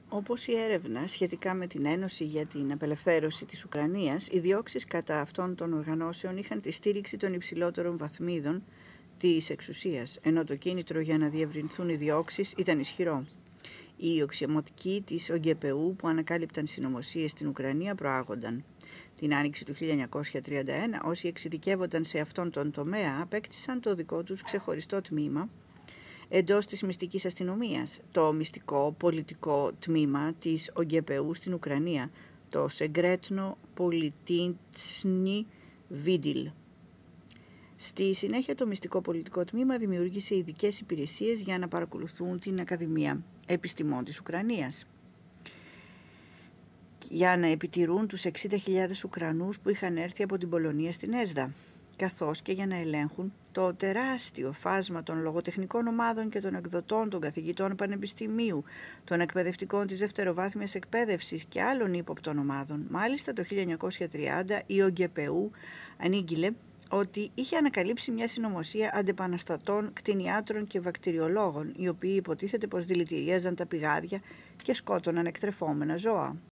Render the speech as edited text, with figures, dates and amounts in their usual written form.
Όπως η έρευνα σχετικά με την Ένωση για την Απελευθέρωση της Ουκρανίας, οι διώξεις κατά αυτών των οργανώσεων είχαν τη στήριξη των υψηλότερων βαθμίδων της εξουσίας, ενώ το κίνητρο για να διευρυνθούν οι διώξεις ήταν ισχυρό. Οι οξιωματικοί της ΟΓΚΠΟΥ που ανακάλυπταν συνωμοσίες στην Ουκρανία προάγονταν. Την άνοιξη του 1931, όσοι εξειδικεύονταν σε αυτόν τον τομέα απέκτησαν το δικό τους ξεχωριστό τμήμα εντός της μυστικής αστυνομίας, το μυστικό πολιτικό τμήμα της ΟΓΚΠΟΥ στην Ουκρανία, το Σεγκρέτνο Πολιτίντσνι Βίντιλ. Στη συνέχεια το μυστικό πολιτικό τμήμα δημιούργησε ειδικές υπηρεσίες για να παρακολουθούν την Ακαδημία Επιστημών της Ουκρανίας, για να επιτηρούν τους 60.000 Ουκρανούς που είχαν έρθει από την Πολωνία στην Έσδα, καθώς και για να ελέγχουν το τεράστιο φάσμα των λογοτεχνικών ομάδων και των εκδοτών, των καθηγητών πανεπιστημίου, των εκπαιδευτικών της δευτεροβάθμιας εκπαίδευσης και άλλων ύποπτων ομάδων. Μάλιστα το 1930 η ΟΓΚΠΟΥ ανήγγειλε ότι είχε ανακαλύψει μια συνωμοσία αντεπαναστατών, κτηνιάτρων και βακτηριολόγων, οι οποίοι υποτίθεται πως δηλητηρίαζαν τα πηγάδια και σκότωναν εκτρεφόμενα ζώα.